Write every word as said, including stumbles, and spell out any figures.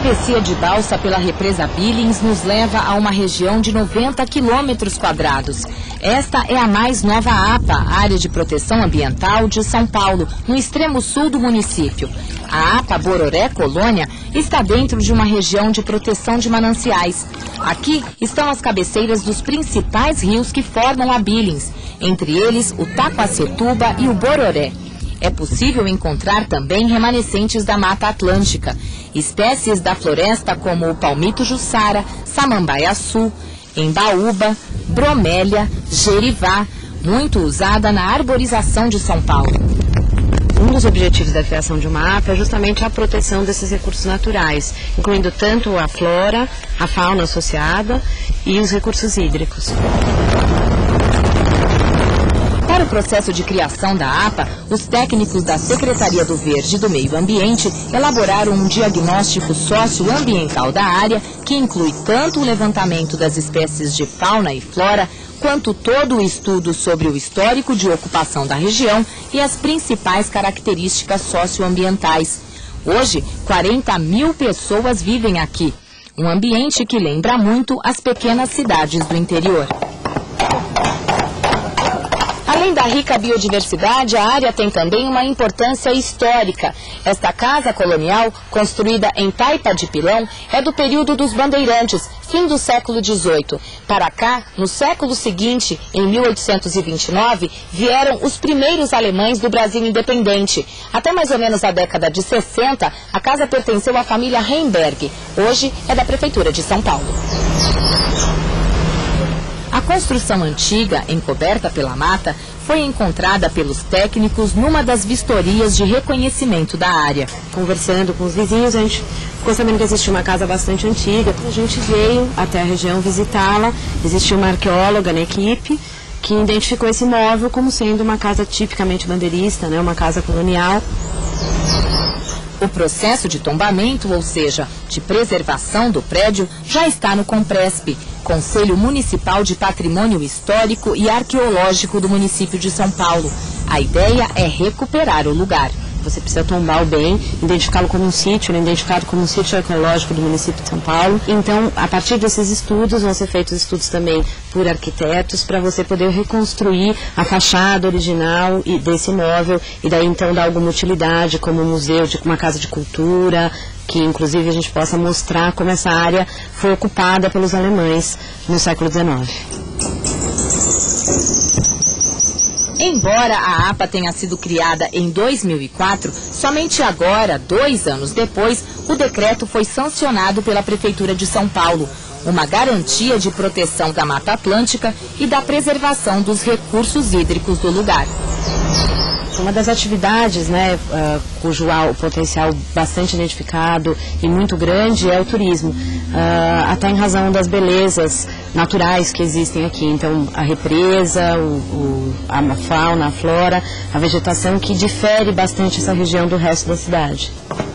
travessia de balsa pela represa Billings nos leva a uma região de noventa quilômetros quadrados. Esta é a mais nova APA, Área de Proteção Ambiental de São Paulo, no extremo sul do município. A APA Bororé Colônia está dentro de uma região de proteção de mananciais. Aqui estão as cabeceiras dos principais rios que formam a Billings, entre eles o Taquacetuba e o Bororé. É possível encontrar também remanescentes da Mata Atlântica, espécies da floresta como o palmito jussara, samambaiaçu, embaúba, bromélia, gerivá, muito usada na arborização de São Paulo. Um dos objetivos da criação de uma APA é justamente a proteção desses recursos naturais, incluindo tanto a flora, a fauna associada e os recursos hídricos. Para o processo de criação da APA, os técnicos da Secretaria do Verde e do Meio Ambiente elaboraram um diagnóstico socioambiental da área que inclui tanto o levantamento das espécies de fauna e flora, quanto todo o estudo sobre o histórico de ocupação da região e as principais características socioambientais. Hoje, quarenta mil pessoas vivem aqui, um ambiente que lembra muito as pequenas cidades do interior. Além da rica biodiversidade, a área tem também uma importância histórica. Esta casa colonial, construída em Taipa de Pilão, é do período dos bandeirantes, fim do século dezoito. Para cá, no século seguinte, em mil oitocentos e vinte e nove, vieram os primeiros alemães do Brasil independente. Até mais ou menos a década de sessenta, a casa pertenceu à família Heimberg. Hoje é da Prefeitura de São Paulo. A construção antiga, encoberta pela mata, foi encontrada pelos técnicos numa das vistorias de reconhecimento da área. Conversando com os vizinhos, a gente ficou sabendo que existia uma casa bastante antiga. A gente veio até a região visitá-la. Existia uma arqueóloga na equipe que identificou esse imóvel como sendo uma casa tipicamente bandeirista, né, uma casa colonial. O processo de tombamento, ou seja, de preservação do prédio, já está no CONPRESP, Conselho Municipal de Patrimônio Histórico e Arqueológico do município de São Paulo. A ideia é recuperar o lugar. Você precisa tombar o bem, identificá-lo como um sítio, ele é identificado como um sítio arqueológico do município de São Paulo. Então, a partir desses estudos, vão ser feitos estudos também por arquitetos, para você poder reconstruir a fachada original desse imóvel, e daí então dar alguma utilidade, como um museu, de uma casa de cultura, que inclusive a gente possa mostrar como essa área foi ocupada pelos alemães no século dezenove. Embora a APA tenha sido criada em dois mil e quatro, somente agora, dois anos depois, o decreto foi sancionado pela Prefeitura de São Paulo, uma garantia de proteção da Mata Atlântica e da preservação dos recursos hídricos do lugar. Uma das atividades, né, uh, cujo há o potencial bastante identificado e muito grande é o turismo, uh, até em razão das belezas naturais que existem aqui. Então, a represa, o, o, a fauna, a flora, a vegetação que difere bastante essa região do resto da cidade.